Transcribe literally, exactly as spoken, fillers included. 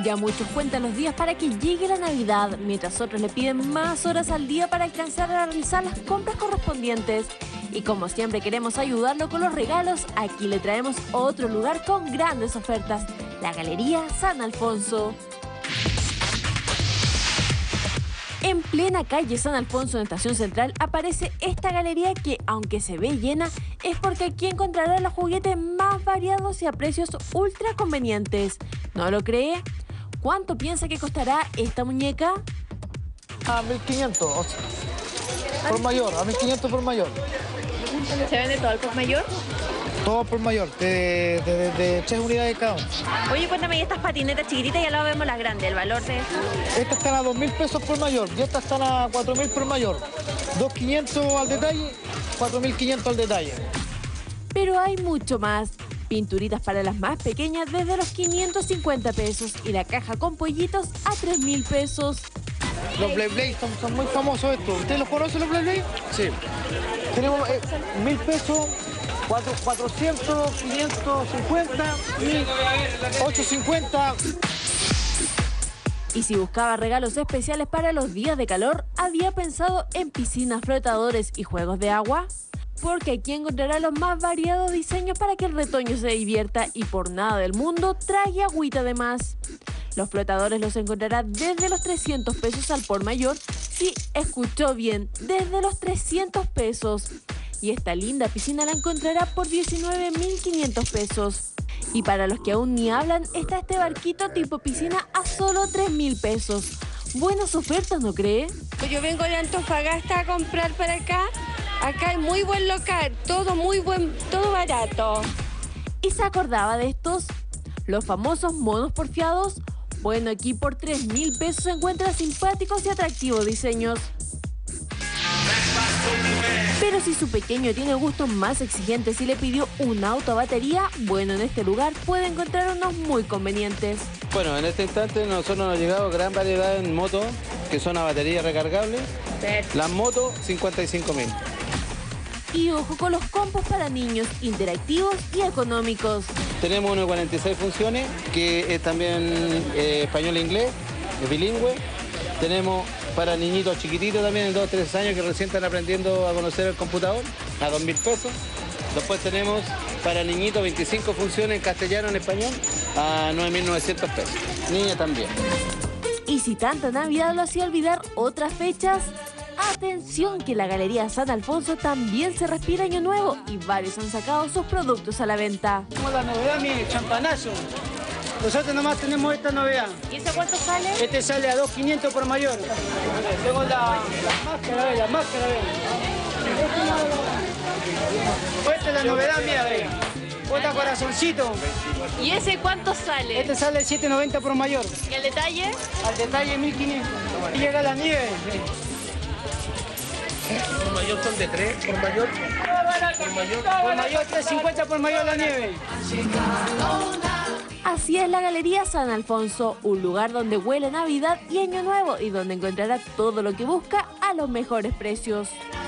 Ya muchos cuentan los días para que llegue la Navidad, mientras otros le piden más horas al día para alcanzar a realizar las compras correspondientes. Y como siempre queremos ayudarlo con los regalos, aquí le traemos otro lugar con grandes ofertas, la Galería San Alfonso. En plena calle San Alfonso, en Estación Central, aparece esta galería que, aunque se ve llena, es porque aquí encontrará los juguetes más variados y a precios ultra convenientes. ¿No lo cree? ¿Cuánto piensa que costará esta muñeca? A mil quinientos, o sea, por mayor, a mil quinientos por mayor. ¿Se vende todo al por mayor? Todo por mayor, de, de, de, de tres unidades cada uno. Oye, cuéntame, estas patinetas chiquititas ya las vemos las grandes, el valor de estas. Estas están a dos mil pesos por mayor y estas están a cuatro mil por mayor. dos mil quinientos al detalle, cuatro mil quinientos al detalle. Pero hay mucho más. Pinturitas para las más pequeñas desde los quinientos cincuenta pesos y la caja con pollitos a tres mil pesos. Los Blade Blade son, son muy famosos estos. ¿Ustedes los conocen, los Blade Blade? Sí. Tenemos eh, mil pesos, cuatro, cuatrocientos, quinientos cincuenta, mil, ochocientos cincuenta. Y si buscaba regalos especiales para los días de calor, ¿había pensado en piscinas, flotadores y juegos de agua? Porque aquí encontrará los más variados diseños para que el retoño se divierta y por nada del mundo trague agüita de más. Los flotadores los encontrará desde los trescientos pesos al por mayor. Sí, escuchó bien, desde los trescientos pesos. Y esta linda piscina la encontrará por diecinueve mil quinientos pesos. Y para los que aún ni hablan, está este barquito tipo piscina a solo tres mil pesos. Buenas ofertas, ¿no cree? Yo vengo de Antofagasta a comprar para acá. Acá hay muy buen local, todo muy buen, todo barato. ¿Y se acordaba de estos? Los famosos monos porfiados. Bueno, aquí por tres mil pesos se encuentran simpáticos y atractivos diseños. Pero si su pequeño tiene gustos más exigentes y le pidió un auto a batería, bueno, en este lugar puede encontrar unos muy convenientes. Bueno, en este instante nosotros nos ha llegado gran variedad en motos que son a batería recargable. Las motos, cincuenta y cinco mil. Y ojo con los combos para niños, interactivos y económicos. Tenemos uno de cuarenta y seis funciones, que es también eh, español e inglés, es bilingüe. Tenemos para niñitos chiquititos también, de dos a tres años, que recién están aprendiendo a conocer el computador, a dos mil pesos. Después tenemos para niñitos veinticinco funciones en castellano, en español, a nueve mil novecientos pesos. Niña también. Y si tanta Navidad lo hacía olvidar otras fechas, atención que la Galería San Alfonso también se respira Año Nuevo y varios han sacado sus productos a la venta. Como la novedad, mi champanazo. Nosotros nomás tenemos esta novedad. ¿Y eso cuánto sale? Este sale a dos mil quinientos por mayor. Tengo la, la máscara, ve, la máscara, ve. Esta es la novedad mía, ve. Bota corazoncito. ¿Y ese cuánto sale? Este sale siete noventa por mayor. ¿Y el detalle? Al detalle mil quinientos. Y llega la nieve. Por mayor son de tres, por mayor. Por mayor, por mayor tres cincuenta por mayor la nieve. Así es la Galería San Alfonso, un lugar donde huele Navidad y Año Nuevo y donde encontrará todo lo que busca a los mejores precios.